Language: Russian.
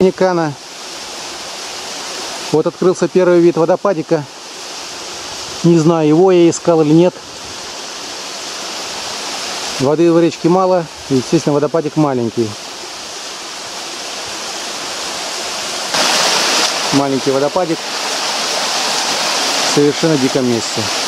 Никана. Вот открылся первый вид водопадика. Не знаю, его я искал или нет. Воды в речке мало, и, естественно, водопадик маленький. Маленький водопадик в совершенно диком месте.